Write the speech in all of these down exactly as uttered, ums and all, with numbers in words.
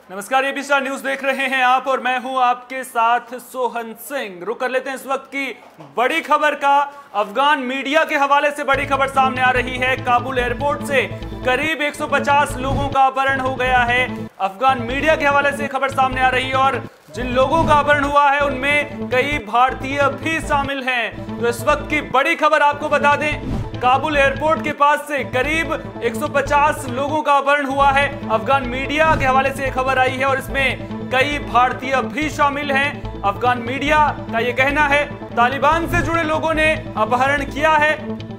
नमस्कार, AB star news देख रहे हैं आप और मैं हूं आपके साथ सोहन सिंह। रुक कर लेते हैं इस वक्त की बड़ी खबर का। अफगान मीडिया के हवाले से बड़ी खबर सामने आ रही है। काबुल एयरपोर्ट से करीब एक सौ पचास लोगों का अपहरण हो गया है। अफगान मीडिया के हवाले से खबर सामने आ रही है और जिन लोगों का अपहरण हुआ है उनमें कई भारतीय भी शामिल हैं। तो इस वक्त की बड़ी खबर आपको बता दें, काबुल एयरपोर्ट के पास से करीब एक सौ पचास लोगों का अपहरण हुआ है। अफगान मीडिया के हवाले से खबर आई है और इसमें कई भारतीय भी शामिल हैं। अफगान मीडिया का यह कहना है तालिबान से जुड़े लोगों ने अपहरण किया है,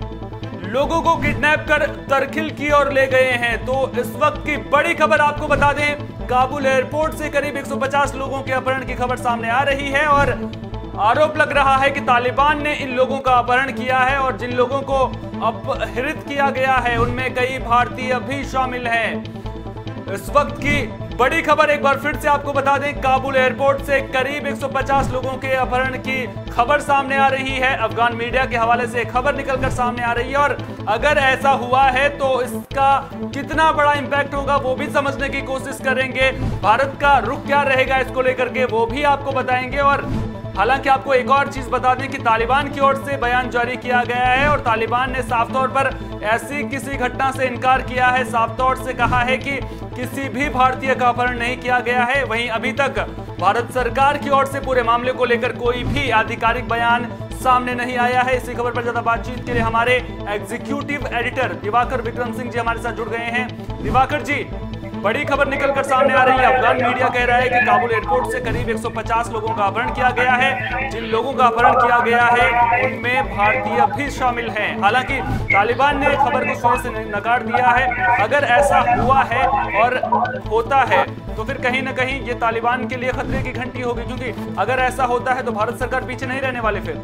लोगों को किडनैप कर तरखिल की और ले गए हैं। तो इस वक्त की बड़ी खबर आपको बता दें, काबुल एयरपोर्ट से करीब एक सौ पचास लोगों के अपहरण की खबर सामने आ रही है और आरोप लग रहा है कि तालिबान ने इन लोगों का अपहरण किया है और जिन लोगों को अपहरित किया गया है उनमें कई भारतीय भी शामिल हैं। इस वक्त की बड़ी खबर एक बार फिर से आपको बता दें, काबुल एयरपोर्ट से करीब एक सौ पचास लोगों के अपहरण की खबर सामने आ रही है। अफगान मीडिया के हवाले से खबर निकलकर सामने आ रही है और अगर ऐसा हुआ है तो इसका कितना बड़ा इंपैक्ट होगा वो भी समझने की कोशिश करेंगे। भारत का रुख क्या रहेगा इसको लेकर के वो भी आपको बताएंगे। और हालांकि आपको एक और चीज बता दें कि तालिबान की ओर से बयान जारी किया गया है और तालिबान ने साफ तौर पर ऐसी किसी घटना से इनकार किया है। साफ तौर से कहा है कि किसी भी भारतीय का अपहरण नहीं किया गया है। वहीं अभी तक भारत सरकार की ओर से पूरे मामले को लेकर कोई भी आधिकारिक बयान सामने नहीं आया है। इसी खबर पर ज्यादा बातचीत के लिए हमारे एग्जीक्यूटिव एडिटर दिवाकर विक्रम सिंह जी हमारे साथ जुड़ गए हैं। दिवाकर जी, बड़ी खबर निकलकर सामने आ रही है। अफगान मीडिया कह रहा है कि काबुल एयरपोर्ट से करीब एक सौ पचास लोगों का अपहरण किया गया है। जिन लोगों का अपहरण किया गया है उनमें भारतीय भी शामिल हैं। हालांकि तालिबान ने खबर को स्वयं से नकार दिया है। अगर ऐसा हुआ है और होता है तो फिर कहीं ना कहीं ये तालिबान के लिए खतरे की घंटी होगी, क्योंकि अगर ऐसा होता है तो भारत सरकार पीछे नहीं रहने वाले। फिर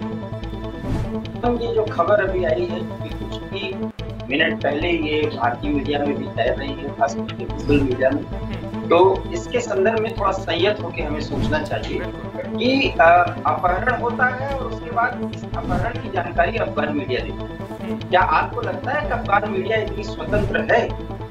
ये जो खबर अभी आई है कुछ ही मिनट पहले ये भारतीय मीडिया में भी तैर रही है, खास करके विजुअल मीडिया में, तो इसके संदर्भ में थोड़ा संयत होकर हमें सोचना चाहिए कि अपहरण होता है और उसके बाद इस अपहरण की जानकारी अफगान मीडिया देती है। क्या आपको लगता है कि अफगान मीडिया इतनी स्वतंत्र है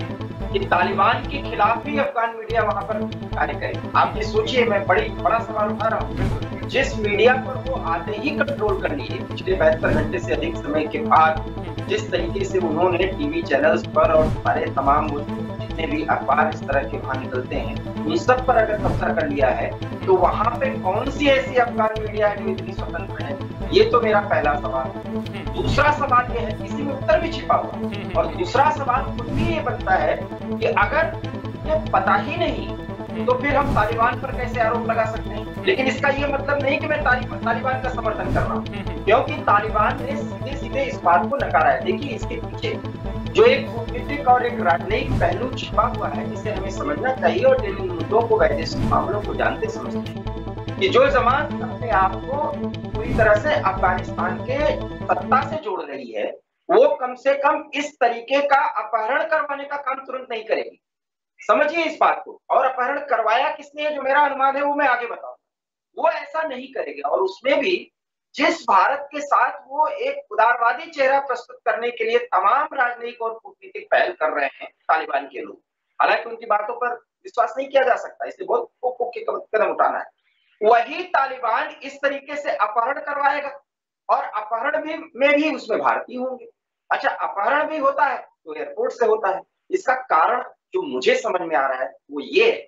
कि तालिबान के खिलाफ भी अफगान मीडिया वहां पर कार्य करे? आप ये सोचिए, मैं बड़ी बड़ा सवाल उठा रहा हूँ। जिस मीडिया पर वो आते ही कंट्रोल कर लीजिए, पिछले बहत्तर घंटे से अधिक समय के बाद जिस तरीके से उन्होंने टीवी चैनल्स पर और सारे तमाम जितने भी अखबार इस तरह के वहां निकलते हैं उन सब पर अगर कब्जा कर लिया है, तो वहां पे कौन सी ऐसी अफगान मीडिया है जो इतनी स्वतंत्र है? ये तो मेरा पहला सवाल है। दूसरा सवाल ये है, इसी में उत्तर भी छिपा हुआ, और दूसरा सवाल खुद भी ये बनता है कि अगर ये पता ही नहीं तो फिर हम तालिबान पर कैसे आरोप लगा सकते हैं? लेकिन इसका ये मतलब नहीं कि मैं तालिबान का समर्थन कर रहा हूँ, क्योंकि तालिबान ने सीधे सीधे इस बात को नकारा है। देखिए, इसके पीछे जो एक कूटनीतिक और एक राजनयिक पहलू छिपा हुआ है जिसे हमें समझना चाहिए, और जिन मुद्दों को वैदेशिक मामलों को जानते समझते हैं कि जो जमात अपने आप को पूरी तरह से अफगानिस्तान के सत्ता से जोड़ रही है, वो कम से कम इस तरीके का अपहरण करवाने का काम तुरंत नहीं करेगी। समझिए इस बात को। और अपहरण करवाया किसने है, जो मेरा अनुमान है वो मैं आगे बताऊंगा। वो ऐसा नहीं करेगा, और उसमें भी जिस भारत के साथ वो एक उदारवादी चेहरा प्रस्तुत करने के लिए तमाम राजनयिक और कूटनीतिक पहल कर रहे हैं तालिबान के लोग। हालांकि उनकी बातों पर विश्वास नहीं किया जा सकता, इसे बहुत फोक के कदम उठाना है। वही तालिबान इस तरीके से अपहरण करवाएगा, और अपहरण भी में भी उसमें भारतीय होंगे। अच्छा, अपहरण भी होता है तो एयरपोर्ट से होता है। इसका कारण जो मुझे समझ में आ रहा है वो ये है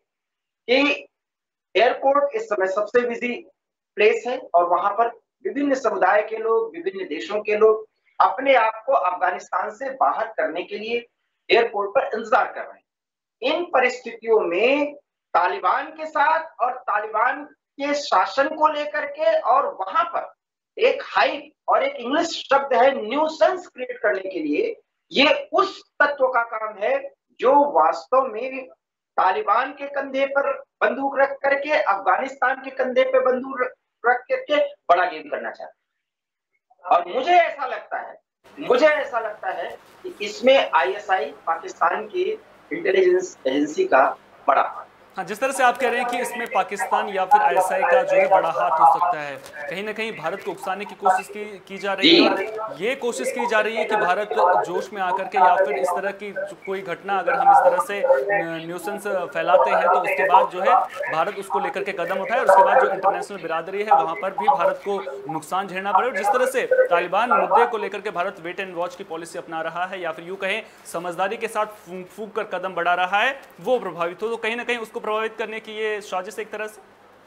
कि एयरपोर्ट इस समय सबसे बिजी प्लेस है, और वहां पर विभिन्न समुदाय के लोग, विभिन्न देशों के लोग अपने आप को अफगानिस्तान से बाहर करने के लिए एयरपोर्ट पर इंतजार कर रहे हैं। इन परिस्थितियों में तालिबान के साथ और तालिबान के शासन को लेकर के, और वहां पर एक हाइप और एक इंग्लिश शब्द है न्यूसेंस क्रिएट करने के लिए, ये उस तत्व का काम है जो वास्तव में तालिबान के कंधे पर बंदूक रख करके अफगानिस्तान के कंधे पे बंदूक रख करके बड़ा गेम करना चाहता है। और मुझे ऐसा लगता है मुझे ऐसा लगता है कि इसमें आईएसआई, पाकिस्तान की इंटेलिजेंस एजेंसी का बड़ा हाथ। हाँ, जिस तरह से आप कह रहे हैं कि इसमें पाकिस्तान या फिर आईएसआई का जो है बड़ा हाथ हो सकता है, कहीं ना कहीं भारत को उकसाने की कोशिश की की जा रही है, और ये कोशिश की जा रही है कि भारत जोश में आकर के या फिर इस तरह की कोई घटना अगर हम इस तरह से न्यूसेंस फैलाते हैं तो उसके बाद जो है भारत उसको लेकर के कदम उठाए, और उसके बाद जो इंटरनेशनल बिरादरी है वहां पर भी भारत को नुकसान झेलना पड़े। और जिस तरह से तालिबान मुद्दे को लेकर के भारत वेट एंड वॉच की पॉलिसी अपना रहा है, या फिर यूं कहें समझदारी के साथ फूंक फूंक कर कदम बढ़ा रहा है, वो प्रभावित हो, तो कहीं ना कहीं उसको प्रभावित करने की ये साजिश एक तरह से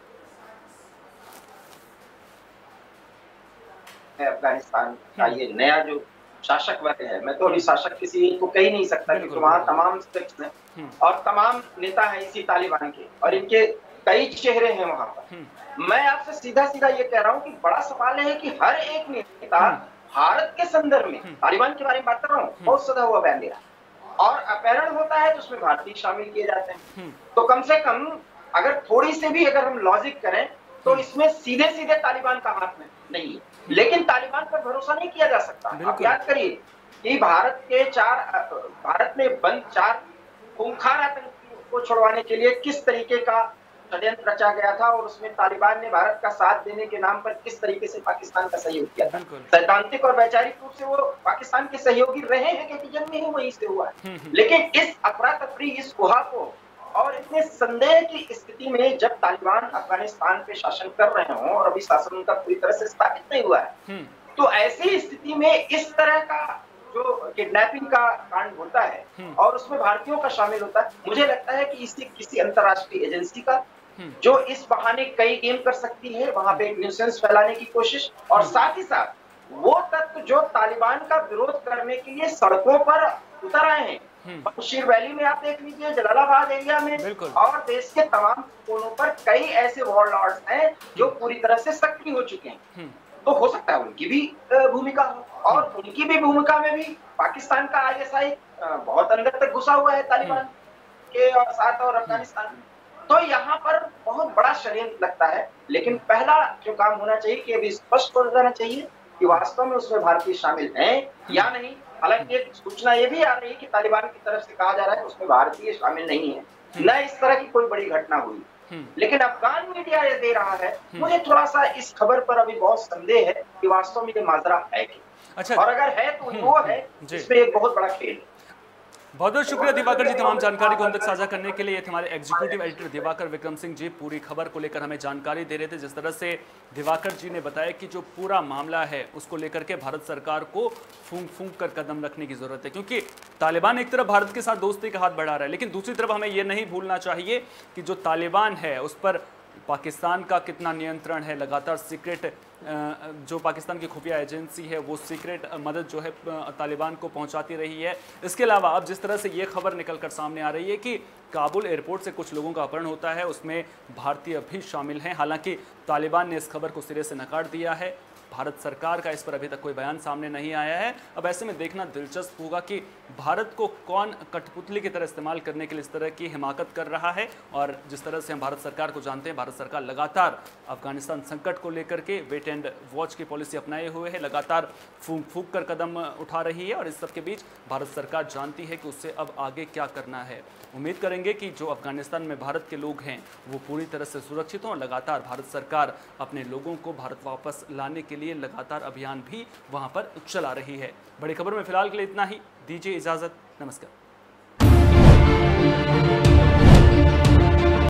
अफगानिस्तान का ये नया जो शासक वर्ग है, मैं तो अभी शासक किसी को कह ही नहीं सकता, क्योंकि तो वहाँ तमाम स्टेट्स हैं और तमाम नेता हैं इसी तालिबान के, और इनके कई चेहरे हैं वहाँ पर। मैं आपसे सीधा सीधा ये कह रहा हूँ कि बड़ा सवाल है कि हर एक नेता भारत के संदर्भ में तालिबान के बारे में बात कर रहा हूँ, बहुत सदा हुआ बयान दे रहा है, और अपहरण होता है तो उसमें भारतीय शामिल किए जाते हैं। तो कम से कम अगर थोड़ी से भी अगर हम लॉजिक करें तो इसमें सीधे सीधे तालिबान का हाथ में नहीं है, लेकिन तालिबान पर भरोसा नहीं किया जा सकता। आप याद करिए कि भारत के चार भारत में बंद चार खूंखार आतंकियों को छुड़वाने के लिए किस तरीके का षड्यंत्र रचा गया था, और उसमें तालिबान ने भारत का साथ देने के नाम पर किस तरीके से पाकिस्तान का सहयोग किया था। सैद्धांतिक और वैचारिक रूप से वो पाकिस्तान के सहयोगी रहे हैं, क्योंकि जन्म ही वहीं से हुआ है। लेकिन इस अफरा तफरी, इस गुहा को और इतने संदेह की स्थिति में जब तालिबान अफगानिस्तान पे शासन कर रहे हों और अभी शासन उनका पूरी तरह से स्थापित नहीं हुआ है, तो ऐसी स्थिति में इस तरह का जो किडनैपिंग का कांड होता है और उसमें भारतीयों का शामिल होता है, मुझे लगता है कि इसी किसी अंतर्राष्ट्रीय एजेंसी का जो इस बहाने कई गेम कर सकती है, वहां पे एक न्यूसेंस फैलाने की कोशिश, और साथ ही साथ वो तत्व जो तालिबान का विरोध करने के लिए सड़कों पर उतर आए हैं, बशीर वैली में आप देख लीजिए, जलालाबाद एरिया में, और देश के तमाम कोनों पर कई ऐसे वॉरलॉर्ड्स हैं जो पूरी तरह से सक्रिय हो चुके हैं। तो हो सकता है उनकी भी भूमिका हो, और उनकी भी भूमिका में भी पाकिस्तान का आईएसआई बहुत अंदर तक घुसा हुआ है तालिबान के और साथ और अफगानिस्तान में। तो यहाँ पर बहुत बड़ा षड्यंत्र लगता है, लेकिन पहला जो काम होना चाहिए कि अभी स्पष्ट हो जाना चाहिए कि वास्तव में उसमें भारतीय शामिल हैं या नहीं। हालांकि एक सूचना ये भी आ रही है कि तालिबान की तरफ से कहा जा रहा है उसमें भारतीय शामिल नहीं है, न इस तरह की कोई बड़ी घटना हुई, लेकिन अफगान मीडिया ये दे रहा है। मुझे थोड़ा सा इस खबर पर अभी बहुत संदेह है कि वास्तव में ये माजरा है कि, अच्छा, और अगर है तो वो है जिसमें एक बहुत बड़ा खेल है। बहुत बहुत शुक्रिया दिवाकर जी तमाम जानकारी को हम तक साझा करने के लिए। ये थे हमारे एग्जीक्यूटिव एडिटर दिवाकर विक्रम सिंह जी, पूरी खबर को लेकर हमें जानकारी दे रहे थे। जिस तरह से दिवाकर जी ने बताया कि जो पूरा मामला है उसको लेकर के भारत सरकार को फूंक फूंक कर कदम रखने की जरूरत है, क्योंकि तालिबान एक तरफ भारत के साथ दोस्ती का हाथ बढ़ा रहा है, लेकिन दूसरी तरफ हमें यह नहीं भूलना चाहिए कि जो तालिबान है उस पर पाकिस्तान का कितना नियंत्रण है। लगातार सीक्रेट जो पाकिस्तान की खुफिया एजेंसी है वो सीक्रेट मदद जो है तालिबान को पहुंचाती रही है। इसके अलावा अब जिस तरह से ये खबर निकलकर सामने आ रही है कि काबुल एयरपोर्ट से कुछ लोगों का अपहरण होता है, उसमें भारतीय भी शामिल हैं। हालांकि तालिबान ने इस खबर को सिरे से नकार दिया है। भारत सरकार का इस पर अभी तक कोई बयान सामने नहीं आया है। अब ऐसे में देखना दिलचस्प होगा कि भारत को कौन कठपुतली की तरह इस्तेमाल करने के लिए इस तरह की हिमाकत कर रहा है। और जिस तरह से हम भारत सरकार को जानते हैं, भारत सरकार लगातार अफगानिस्तान संकट को लेकर के वेट एंड वॉच की पॉलिसी अपनाए हुए है, लगातार फूंक फूंक कर कदम उठा रही है, और इस सब के बीच भारत सरकार जानती है कि उससे अब आगे क्या करना है। उम्मीद करेंगे कि जो अफगानिस्तान में भारत के लोग हैं वो पूरी तरह से सुरक्षित हों, और लगातार भारत सरकार अपने लोगों को भारत वापस लाने के लिए लगातार अभियान भी वहां पर चला रही है। बड़ी खबर में फिलहाल के लिए इतना ही, दीजिए इजाजत, नमस्कार।